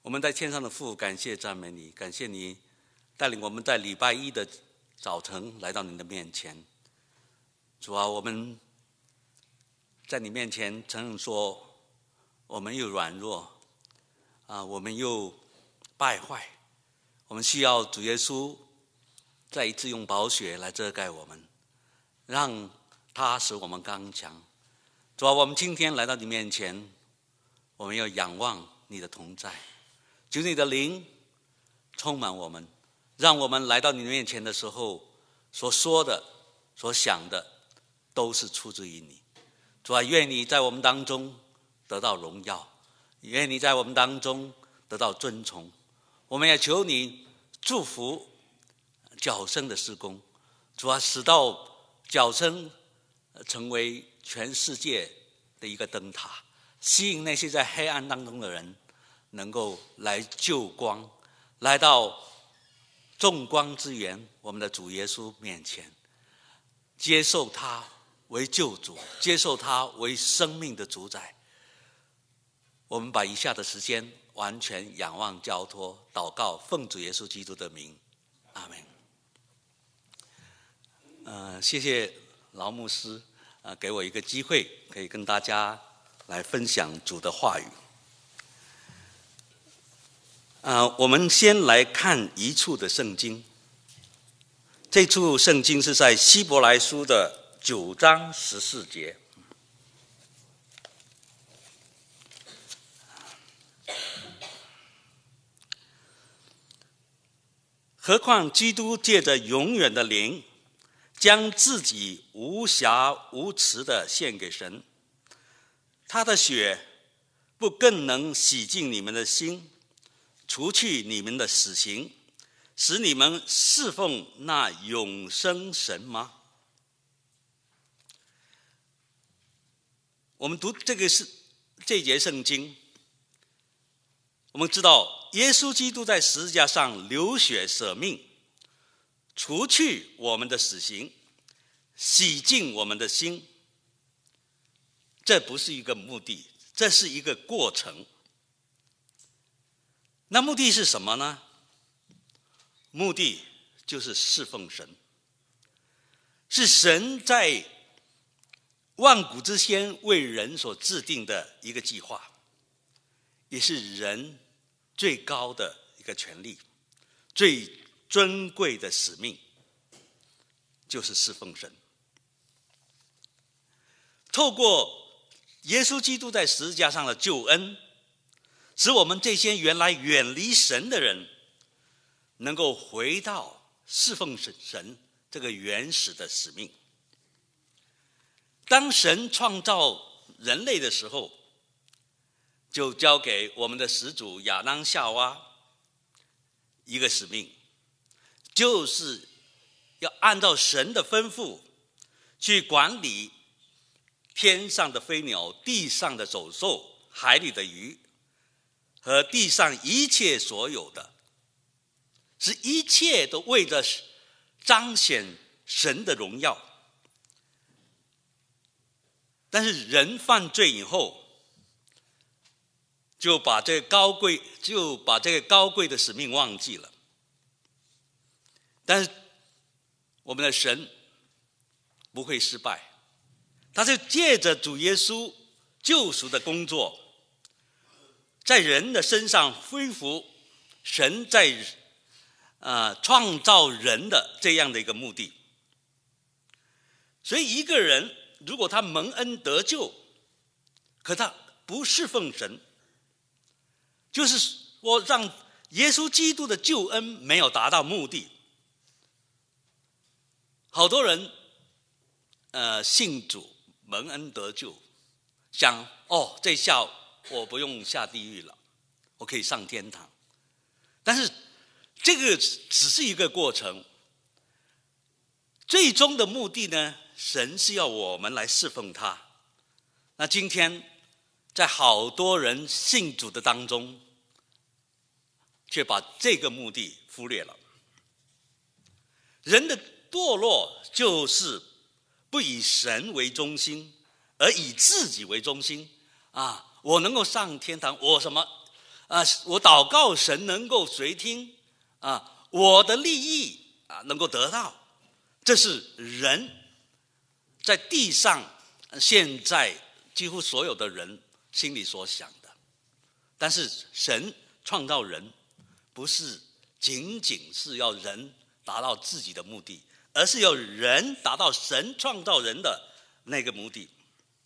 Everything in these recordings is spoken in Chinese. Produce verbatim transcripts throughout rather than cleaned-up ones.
我们在天上的父，感谢赞美你，感谢你带领我们在礼拜一的早晨来到你的面前。主啊，我们在你面前承认说，我们又软弱啊，我们又败坏，我们需要主耶稣再一次用宝血来遮盖我们，让他使我们刚强。主啊，我们今天来到你面前，我们要仰望你的同在，求你的灵充满我们，让我们来到你面前的时候，所说的所想的都是出自于你。主啊，愿你在我们当中得到荣耀，愿你在我们当中得到尊崇。我们也求你祝福角声的事工，主啊，使到角声成为全世界的一个灯塔，吸引那些在黑暗当中的人能够来救光，来到众光之源我们的主耶稣面前，接受他为救主，接受他为生命的主宰。我们把以下的时间完全仰望交托祷告，奉主耶稣基督的名，阿们。呃，谢谢劳牧师呃，给我一个机会可以跟大家来分享主的话语。呃，我们先来看一处的圣经，这处圣经是在希伯来书的九章十四节。何况基督借着永远的灵，将自己无瑕无疵的献给神，他的血不更能洗净你们的心，除去你们的死刑，使你们侍奉那永生神吗？我们读这个是这节圣经，我们知道耶稣基督在十字架上流血舍命，除去我们的死刑，洗净我们的心。这不是一个目的，这是一个过程。那目的是什么呢？目的就是侍奉神，是神在万古之先为人所制定的一个计划，也是人最高的一个权利，最尊贵的使命，就是侍奉神。透过耶稣基督在十字架上的救恩，使我们这些原来远离神的人能够回到侍奉神这个原始的使命。当神创造人类的时候，就交给我们的始祖亚当夏娃一个使命，就是要按照神的吩咐去管理天上的飞鸟、地上的走兽、海里的鱼和地上一切所有的，是一切都为着彰显神的荣耀。但是人犯罪以后，就把这个高贵就把这个高贵的使命忘记了。但是我们的神不会失败，他是借着主耶稣救赎的工作，在人的身上恢复神在呃创造人的这样的一个目的。所以一个人如果他蒙恩得救，可他不侍奉神，就是说让耶稣基督的救恩没有达到目的。好多人呃信主蒙恩得救，想哦这下我不用下地狱了，我可以上天堂。但是这个只是一个过程，最终的目的呢，神是要我们来侍奉他。那今天在好多人信主的当中，却把这个目的忽略了。人的堕落就是不以神为中心，而以自己为中心啊！我能够上天堂，我什么啊，我祷告神能够垂听啊，我的利益啊能够得到，这是人在地上现在几乎所有的人心里所想的。但是神创造人，不是仅仅是要人达到自己的目的，而是要人达到神创造人的那个目的。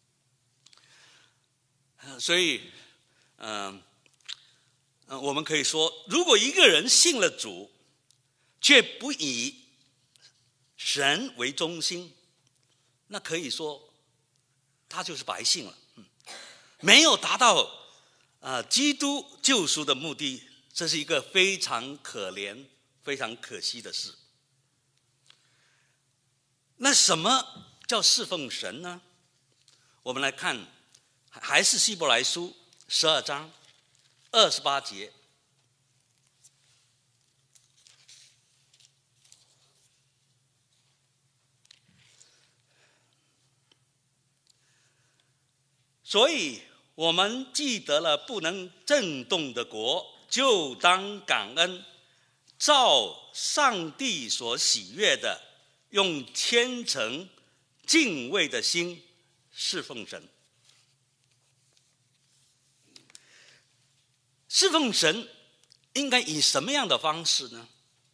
所以，嗯、呃，我们可以说，如果一个人信了主，却不以神为中心，那可以说他就是白信了，没有达到啊，基督救赎的目的，这是一个非常可怜、非常可惜的事。那什么叫侍奉神呢？我们来看，还是希伯来书十二章二十八节。所以我们既得了不能震动的国，就当感恩，照上帝所喜悦的，用虔诚敬畏的心侍奉神。侍奉神应该以什么样的方式呢？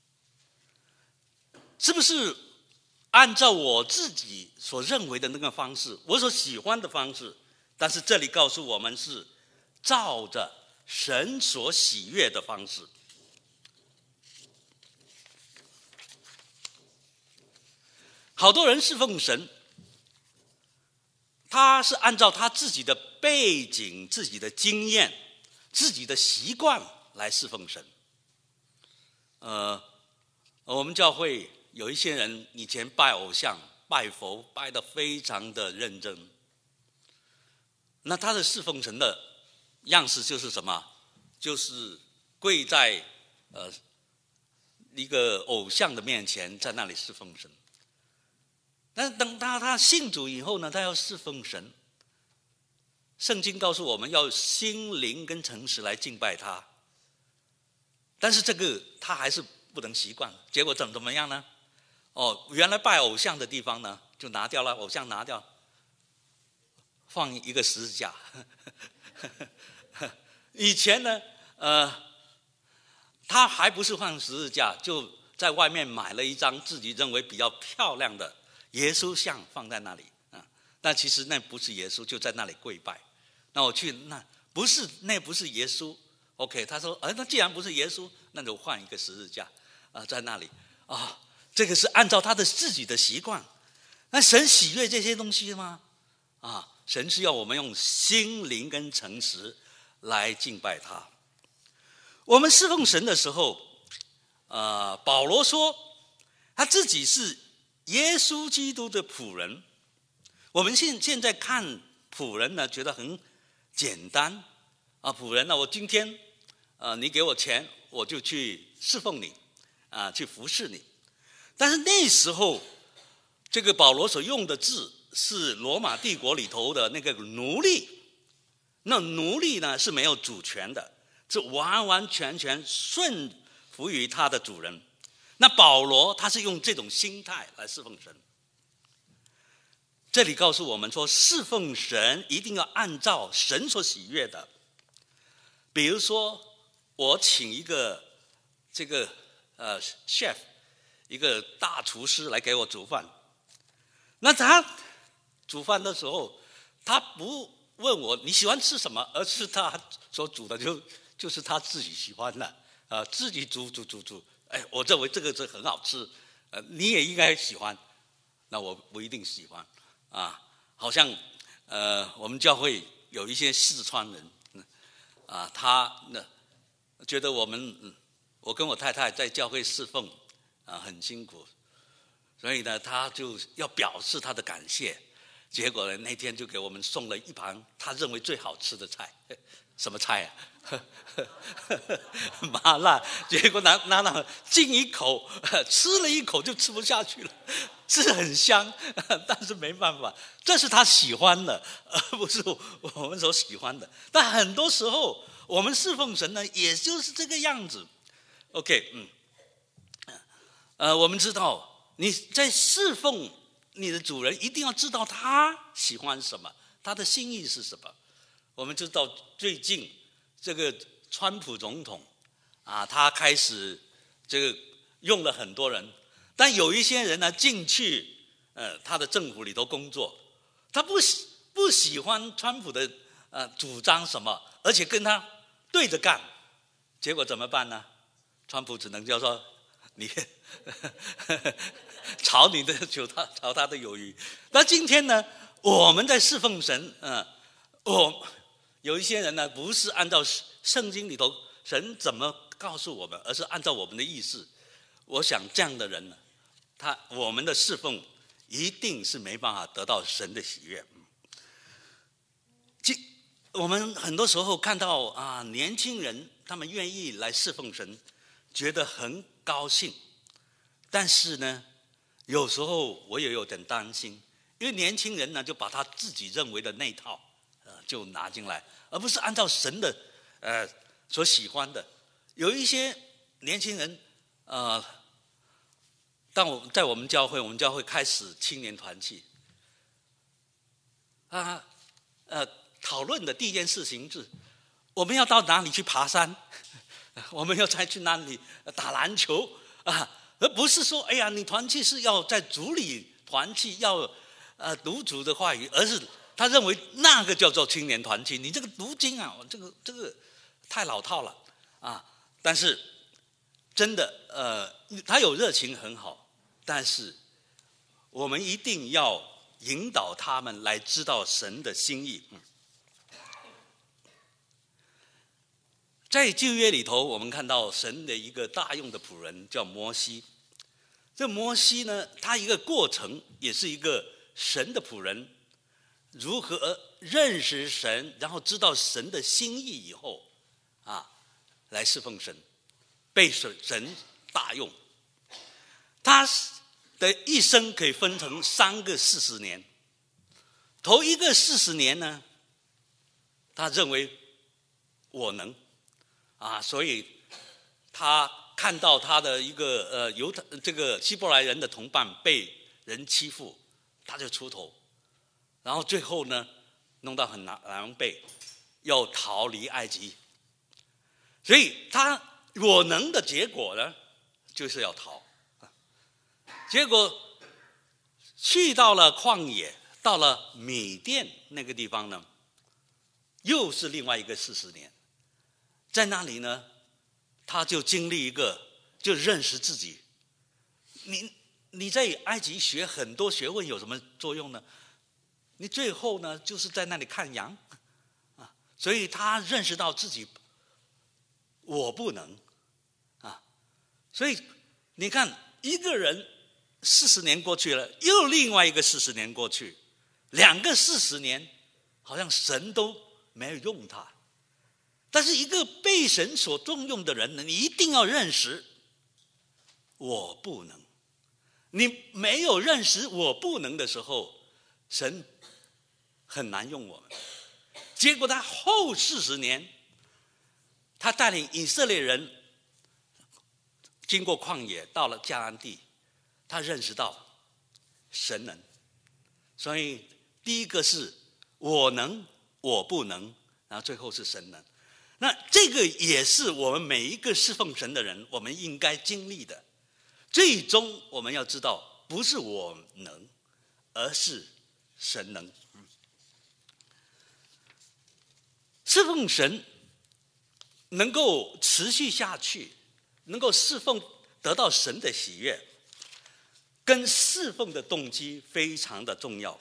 是不是按照我自己所认为的那个方式，我所喜欢的方式？但是这里告诉我们是照着神所喜悦的方式。好多人侍奉神，他是按照他自己的背景、自己的经验、自己的习惯来侍奉神。呃，我们教会有一些人以前拜偶像、拜佛，拜得非常的认真。那他的侍奉神的样式就是什么？就是跪在呃一个偶像的面前，在那里侍奉神。但是等他他信主以后呢，他要侍奉神。圣经告诉我们要心灵跟诚实来敬拜他。但是这个他还是不能习惯，结果怎怎么样呢？哦，原来拜偶像的地方呢，就拿掉了，偶像拿掉。放一个十字架。以前呢，呃，他还不是放十字架，就在外面买了一张自己认为比较漂亮的耶稣像放在那里啊。但其实那不是耶稣，就在那里跪拜。那我去，那不是，那不是耶稣。OK， 他说，哎，那既然不是耶稣，那就换一个十字架啊，在那里啊。这个是按照他的自己的习惯。那神喜悦这些东西吗？啊。神是要我们用心灵跟诚实来敬拜他。我们侍奉神的时候，呃，保罗说他自己是耶稣基督的仆人。我们现现在看仆人呢，觉得很简单啊，仆人呢，我今天呃你给我钱，我就去侍奉你啊，去服侍你。但是那时候，这个保罗所用的字是罗马帝国里头的那个奴隶，那奴隶呢是没有主权的，是完完全全顺服于他的主人。那保罗他是用这种心态来侍奉神。这里告诉我们说，侍奉神一定要按照神所喜悦的。比如说，我请一个这个呃 chef， 一个大厨师来给我煮饭，那他煮饭的时候，他不问我你喜欢吃什么，而是他所煮的就就是他自己喜欢的，呃，自己煮煮煮煮，哎，我认为这个是很好吃，呃，你也应该喜欢，那我不一定喜欢，啊，好像呃，我们教会有一些四川人，啊，他呢觉得我们，嗯，我跟我太太在教会侍奉，啊，很辛苦，所以呢，他就要表示他的感谢。结果呢，那天就给我们送了一盘他认为最好吃的菜，什么菜啊？麻辣。结果拿拿拿进一口，吃了一口就吃不下去了，是很香，但是没办法，这是他喜欢的，而不是我们所喜欢的。但很多时候， 我们侍奉神呢，也就是这个样子。OK， 嗯，呃，我们知道你在侍奉你的主人，一定要知道他喜欢什么，他的心意是什么。我们知道最近这个川普总统啊，他开始这个用了很多人，但有一些人呢进去呃他的政府里头工作，他不喜不喜欢川普的呃主张什么，而且跟他对着干，结果怎么办呢？川普只能叫说你朝你的求他朝他的有余。那今天呢，我们在侍奉神，嗯、呃，我有一些人呢，不是按照圣经里头神怎么告诉我们，而是按照我们的意思。我想这样的人呢，他我们的侍奉一定是没办法得到神的喜悦。我们很多时候看到啊，年轻人他们愿意来侍奉神，觉得很高兴。但是呢，有时候我也有点担心，因为年轻人呢就把他自己认为的那套呃就拿进来，而不是按照神的呃所喜欢的。有一些年轻人呃，当我在我们教会，我们教会开始青年团契啊呃。讨论的第一件事情是，我们要到哪里去爬山，我们要再去哪里打篮球啊，而不是说，哎呀，你团契是要在主里团契，要呃读主的话语，而是他认为那个叫做青年团契。你这个读经啊，这个这个太老套了啊。但是真的，呃，他有热情很好，但是我们一定要引导他们来知道神的心意。嗯在旧约里头，我们看到神的一个大用的仆人叫摩西。这摩西呢，他一个过程也是一个神的仆人，如何认识神，然后知道神的心意以后，啊，来侍奉神，被神大用。他的一生可以分成三个四十年。头一个四十年呢，他认为我能。啊，所以他看到他的一个呃犹太这个希伯来人的同伴被人欺负，他就出头，然后最后呢弄到很狼狈，要逃离埃及。所以他我能的结果呢，就是要逃。结果去到了旷野，到了米甸那个地方呢，又是另外一个四十年。在那里呢，他就经历一个，就认识自己。你你在埃及学很多学问有什么作用呢？你最后呢，就是在那里看羊啊。所以他认识到自己，我不能啊。所以你看，一个人四十年过去了，又另外一个四十年过去，两个四十年，好像神都没有用他。但是一个被神所重用的人呢，你一定要认识我不能。你没有认识我不能的时候，神很难用我们。结果他后四十年，他带领以色列人经过旷野，到了迦南地，他认识到神能。所以第一个是我能，我不能，然后最后是神能。那这个也是我们每一个侍奉神的人，我们应该经历的。最终我们要知道，不是我能，而是神能。侍奉神能够持续下去，能够侍奉得到神的喜悦，跟侍奉的动机非常的重要。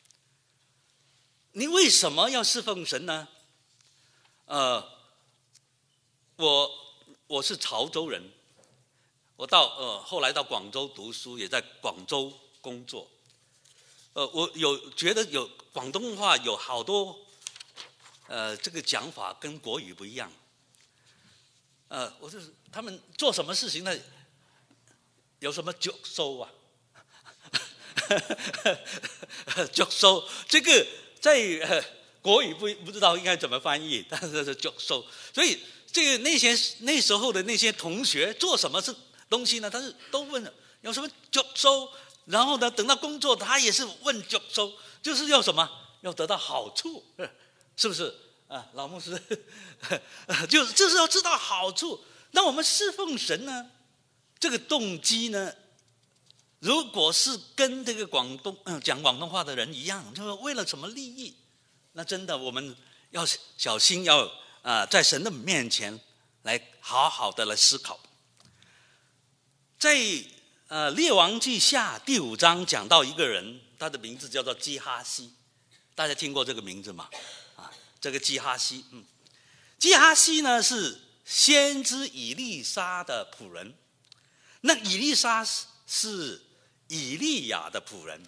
你为什么要侍奉神呢？呃。我我是潮州人，我到呃后来到广州读书，也在广州工作。呃，我有觉得有广东话有好多呃这个讲法跟国语不一样。呃，我就是他们做什么事情呢？有什么脚收啊？脚收这个在呃国语不不知道应该怎么翻译，但是是祝寿。所以这个那些那时候的那些同学做什么是东西呢？他是都问了有什么祝寿，然后呢，等到工作他也是问祝寿，就是要什么？要得到好处，是不是啊？老牧师，就就是要知道好处。那我们侍奉神呢，这个动机呢？如果是跟这个广东、嗯、讲广东话的人一样，就是为了什么利益？那真的我们要小心要，要、呃、在神的面前来好好的来思考。在呃列王记下第五章讲到一个人，他的名字叫做基哈西，大家听过这个名字吗？啊，这个基哈西，嗯，基哈西呢是先知以利沙的仆人，那以利沙是以利亚的仆人，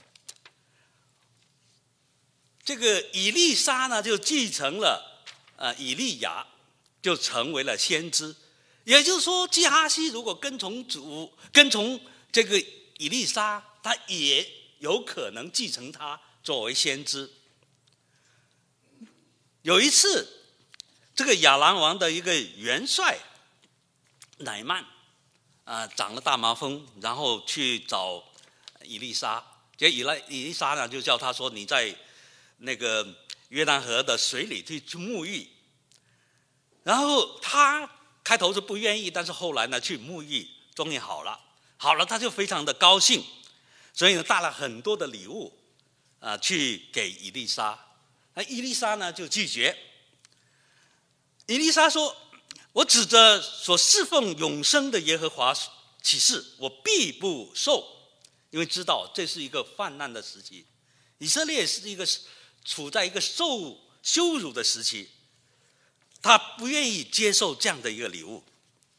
这个以利沙呢就继承了呃以利亚，就成为了先知。也就是说，基哈西如果跟从主，跟从这个以利沙，他也有可能继承他作为先知。有一次，这个亚兰王的一个元帅乃曼啊、呃、长了大麻风，然后去找以利沙，结果以来以利沙呢就叫他说：“你在那个约旦河的水里去去沐浴。”然后他开头是不愿意，但是后来呢去沐浴，终于好了，好了他就非常的高兴，所以呢带了很多的礼物啊、呃、去给以利沙。那以利沙呢就拒绝。以利沙说：“我指着所侍奉永生的耶和华起誓，我必不受。”因为知道这是一个泛滥的时期，以色列是一个处在一个受羞辱的时期，他不愿意接受这样的一个礼物。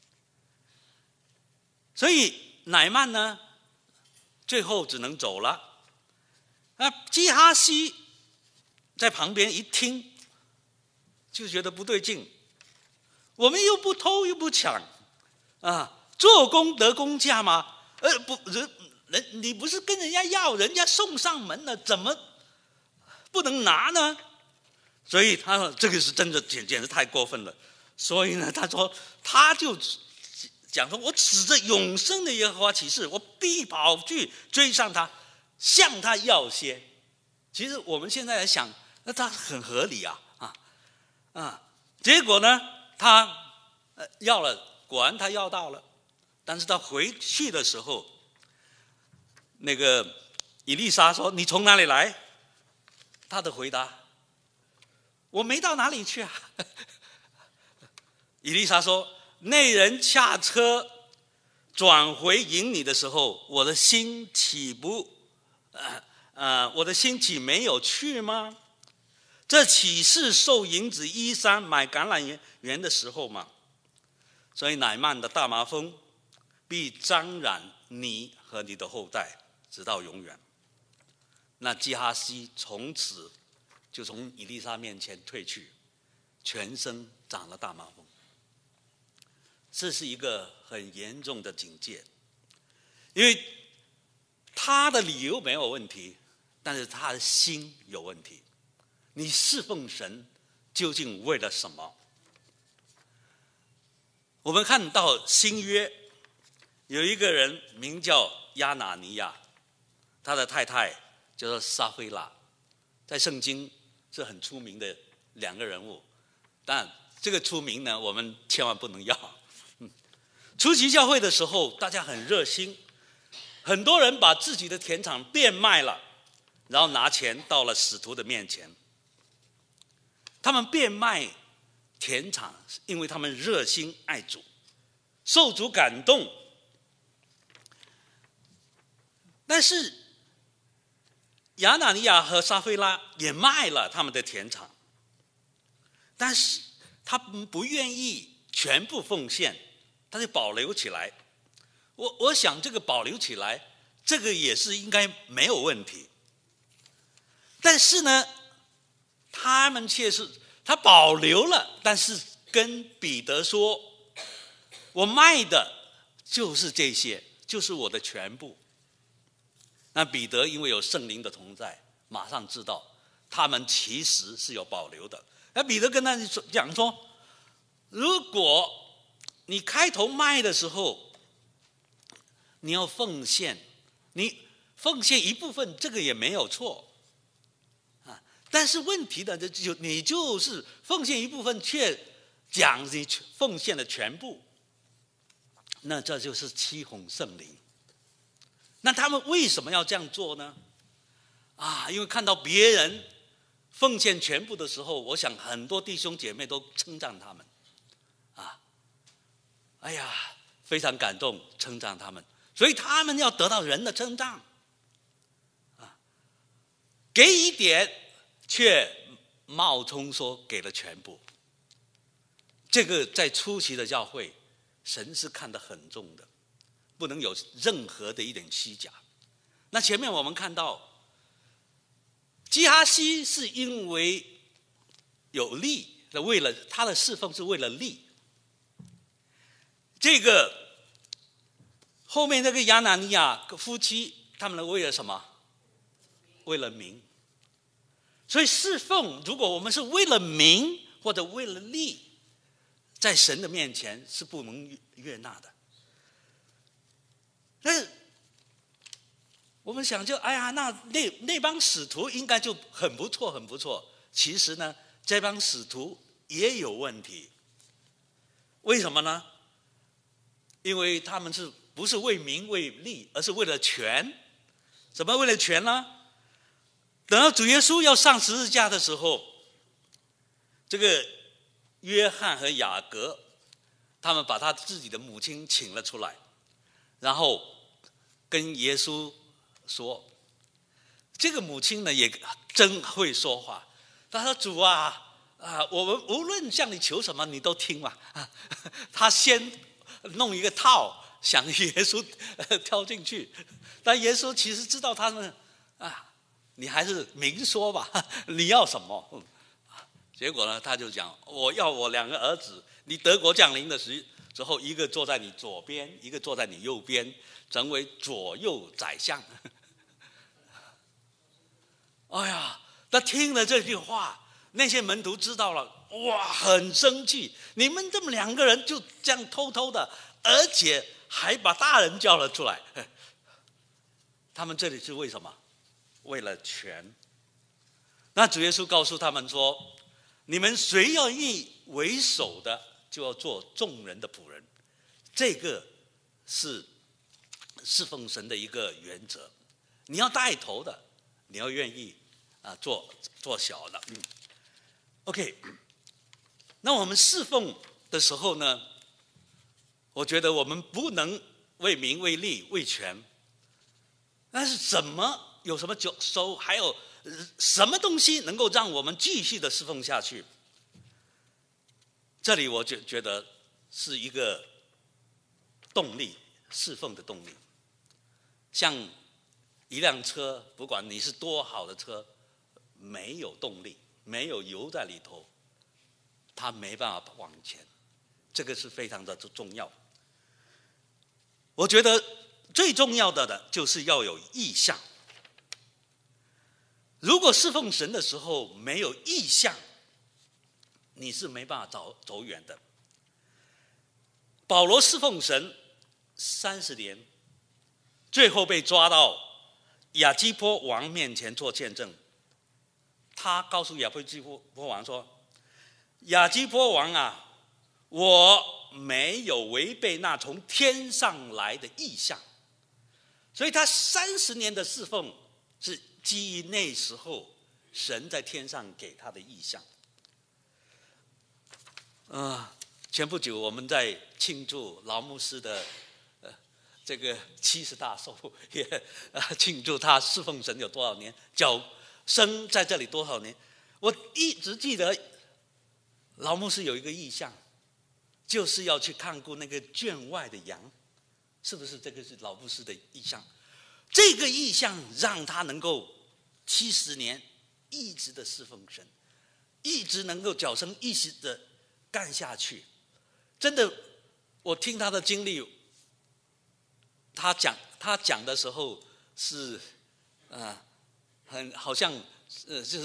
所以乃曼呢最后只能走了。那基哈西在旁边一听就觉得不对劲，我们又不偷又不抢啊，做工得工价吗？呃不人人你不是跟人家要，人家送上门了，怎么不能拿呢？所以他说这个是真的简简直太过分了。所以呢，他说他就讲说：“我指着永生的耶和华起誓，我必跑去追上他，向他要些。”其实我们现在来想，那他很合理啊啊啊！结果呢，他呃要了，果然他要到了，但是他回去的时候，那个以利沙说：“你从哪里来？”他的回答：“我没到哪里去啊。”以利沙说：“那人下车转回迎你的时候，我的心岂不呃呃，我的心岂没有去吗？这岂是受银子衣衫买橄榄园的时候吗？”所以乃曼的大麻风必沾染你和你的后代，直到永远。那基哈西从此就从以利沙面前退去，全身长了大麻风。这是一个很严重的警戒，因为他的理由没有问题，但是他的心有问题。你侍奉神究竟为了什么？我们看到新约有一个人名叫亚拿尼亚，他的太太叫做撒非拉，在圣经是很出名的两个人物，但这个出名呢，我们千万不能要。嗯，初期教会的时候，大家很热心，很多人把自己的田场变卖了，然后拿钱到了使徒的面前。他们变卖田场，因为他们热心爱主，受主感动。但是亚拿尼亚和撒非拉也卖了他们的田场，但是他们不愿意全部奉献，他就保留起来。我我想这个保留起来，这个也是应该没有问题。但是呢，他们却是他保留了，但是跟彼得说：“我卖的就是这些，就是我的全部。”那彼得因为有圣灵的同在，马上知道他们其实是有保留的。那彼得跟他讲说，如果你开头卖的时候，你要奉献，你奉献一部分，这个也没有错啊。但是问题呢，就你就是奉献一部分，却讲你奉献了全部，那这就是欺哄圣灵。那他们为什么要这样做呢？啊，因为看到别人奉献全部的时候，我想很多弟兄姐妹都称赞他们，啊，哎呀，非常感动，称赞他们，所以他们要得到人的称赞，啊，给一点，却冒充说给了全部。这个在初期的教会，神是看得很重的，不能有任何的一点虚假。那前面我们看到，基哈西是因为有利，为了他的侍奉是为了利。这个后面那个亚拿尼亚夫妻，他们为了什么？为了名。所以侍奉，如果我们是为了名或者为了利，在神的面前是不能悦纳的。但是我们想就哎呀，那那那帮使徒应该就很不错，很不错。其实呢，这帮使徒也有问题。为什么呢？因为他们是不是为名为利，而是为了权？怎么为了权呢？等到主耶稣要上十字架的时候，这个约翰和雅各，他们把他自己的母亲请了出来，然后跟耶稣说，这个母亲呢也真会说话。他说：“主啊，啊，我们无论向你求什么，你都听嘛。啊”他先弄一个套，想耶稣跳进去，但耶稣其实知道他们啊，你还是明说吧，你要什么？结果呢，他就讲：“我要我两个儿子，你德国降临的时之后，一个坐在你左边，一个坐在你右边，成为左右宰相。”哎呀，他听了这句话，那些门徒知道了，哇，很生气。你们这么两个人就这样偷偷的，而且还把大人叫了出来。他们这里是为什么？为了权。那主耶稣告诉他们说，你们谁要以为首的，就要做众人的仆人。这个是侍奉神的一个原则。你要带头的，你要愿意啊做做小的。嗯 OK， 那我们侍奉的时候呢，我觉得我们不能为名为利为权，但是怎么有什么收，还有什么东西能够让我们继续的侍奉下去？这里我觉觉得是一个动力，侍奉的动力。像一辆车，不管你是多好的车，没有动力，没有油在里头，它没办法往前。这个是非常的重要。我觉得最重要的的就是要有意向。如果侍奉神的时候没有意向，你是没办法走走远的。保罗侍奉神三十年，最后被抓到亚基波王面前做见证。他告诉亚基波王说：“亚基波王啊，我没有违背那从天上来的意象。”所以他三十年的侍奉是基于那时候神在天上给他的意象。呃，前不久我们在庆祝劳牧师的呃这个七十大寿，也呃庆祝他侍奉神有多少年，脚生在这里多少年。我一直记得劳牧师有一个意象，就是要去看顾那个圈外的羊，是不是？这个是劳牧师的意象。这个意象让他能够七十年一直的侍奉神，一直能够脚生一直的干下去。真的，我听他的经历，他讲他讲的时候是，呃，很好像呃就是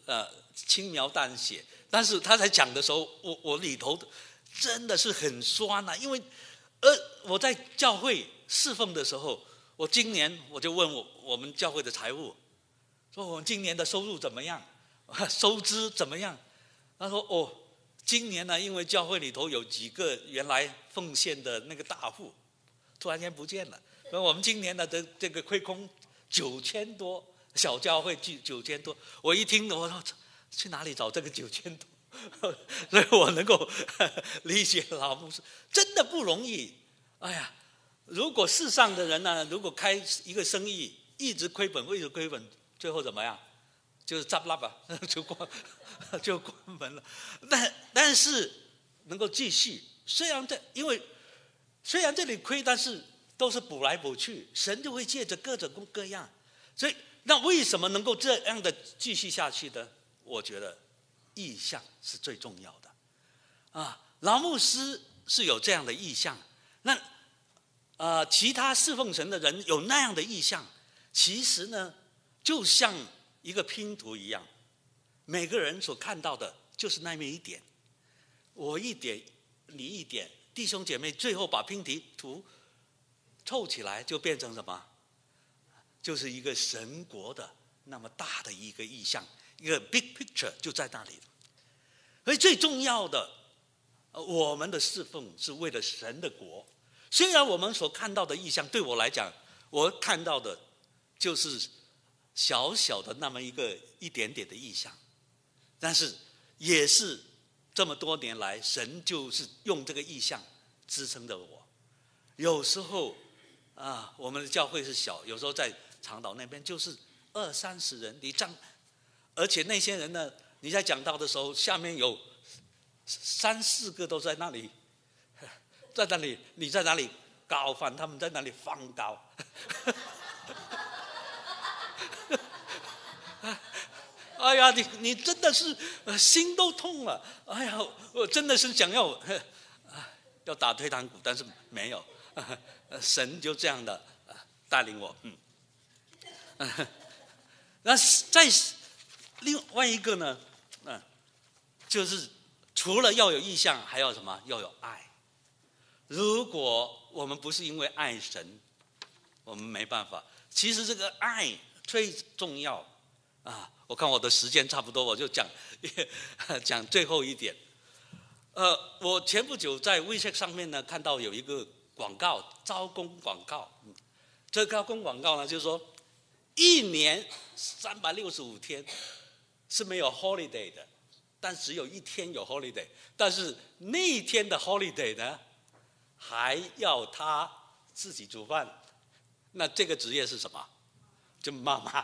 呃轻描淡写，但是他在讲的时候，我我里头真的是很酸啊，因为呃我在教会侍奉的时候，我今年我就问我我们教会的财务，说我们今年的收入怎么样，收支怎么样？他说哦，今年呢，因为教会里头有几个原来奉献的那个大户，突然间不见了，所以我们今年的这这个亏空九千多，小教会九九千多。我一听，我说去哪里找这个九千多？所以我能够理解老牧师真的不容易。哎呀，如果世上的人呢，如果开一个生意一直亏本，一直亏本，最后怎么样？就是扎不拉吧，就关就关门了。但但是能够继续，虽然这因为虽然这里亏，但是都是补来补去，神就会借着各种各样。所以那为什么能够这样的继续下去呢？我觉得意向是最重要的啊。老牧师是有这样的意向，那呃其他侍奉神的人有那样的意向，其实呢就像一个拼图一样，每个人所看到的就是那么一点，我一点你一点，弟兄姐妹最后把拼图凑起来就变成什么？就是一个神国的那么大的一个意象，一个 big picture 就在那里。所以最重要的，我们的侍奉是为了神的国。虽然我们所看到的意象，对我来讲，我看到的就是小小的那么一个一点点的意象，但是也是这么多年来，神就是用这个意象支撑着我。有时候啊，我们的教会是小，有时候在长岛那边就是二三十人，你站，而且那些人呢，你在讲道的时候，下面有三四个都在那里，在那里你在哪里搞饭，他们在那里放高。哎呀，你你真的是心都痛了。哎呀，我真的是想要要打退堂鼓，但是没有，神就这样的带领我。嗯，那在另外一个呢，嗯，就是除了要有意向，还要什么？要有爱。如果我们不是因为爱神，我们没办法。其实这个爱最重要啊！我看我的时间差不多，我就讲讲最后一点。呃，我前不久在微信上面呢看到有一个广告，招工广告。这个招工广告呢，就是说一年三百六十五天是没有 holiday 的，但只有一天有 holiday。但是那一天的 holiday 呢，还要他自己煮饭。那这个职业是什么？就妈妈。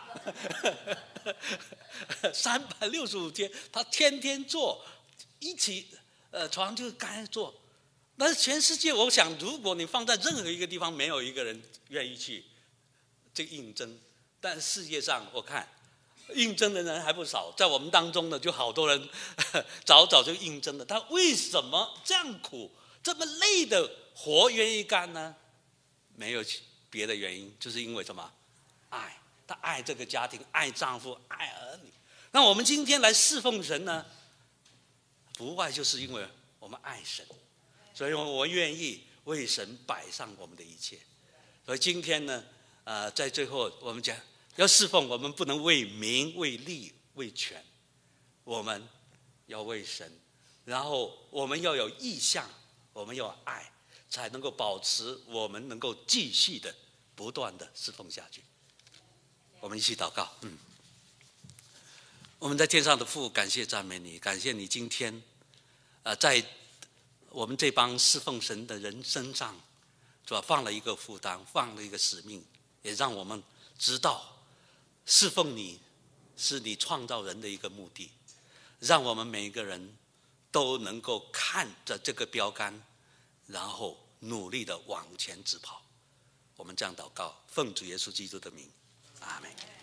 三百六十五天，他天天做，一起呃床就该做。但是全世界，我想，如果你放在任何一个地方，没有一个人愿意去这个应征。但世界上，我看应征的人还不少，在我们当中呢，就好多人早早就应征了。他为什么这样苦、这么累的活愿意干呢？没有别的原因，就是因为什么？爱。他爱这个家庭，爱丈夫，爱儿女。那我们今天来侍奉神呢，不外就是因为我们爱神，所以我愿意为神摆上我们的一切。所以今天呢，呃，在最后我们讲要侍奉，我们不能为名、为利、为权，我们要为神，然后我们要有意向，我们要有爱，才能够保持我们能够继续的不断的侍奉下去。我们一起祷告。嗯，我们在天上的父，感谢赞美你，感谢你今天，呃，在我们这帮侍奉神的人身上，主要放了一个负担，放了一个使命，也让我们知道侍奉你是你创造人的一个目的，让我们每一个人都能够看着这个标杆，然后努力的往前直跑。我们这样祷告，奉主耶稣基督的名。阿们。